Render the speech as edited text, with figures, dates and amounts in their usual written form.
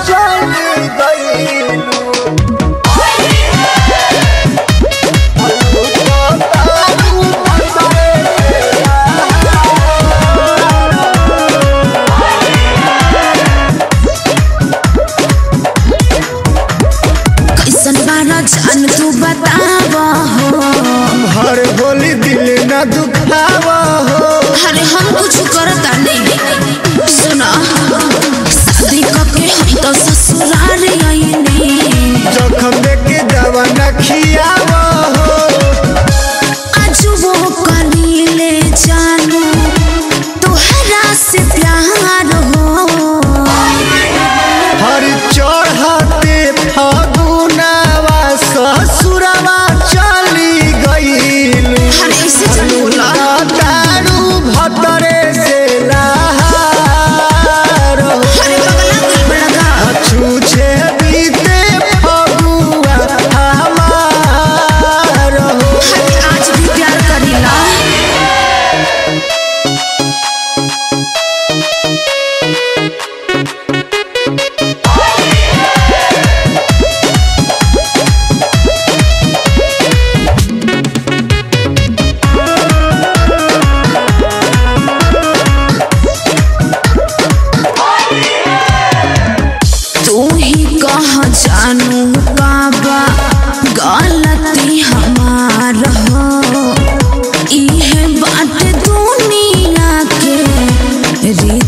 चली गईलू जान तू बतावा हो हर बोली दिल न दुखावा हो अरे हम कुछ करता नहीं सुना शादी करके हम तो ससुराल आईनी जखम देके दवा न खियावा हो आज वो कलीले जानू तोहरा से प्यार हो हर चढ़ते फागुनवा ससुरवा चली गईलू अरे ऐसे चलूला दारू भतरे से लहार हो अरे बगला लगा छूछे बीते फगुआ हमार हो आज भी प्यार करीला जानू बाबा गलती हमार हो इहे बात दुनिया के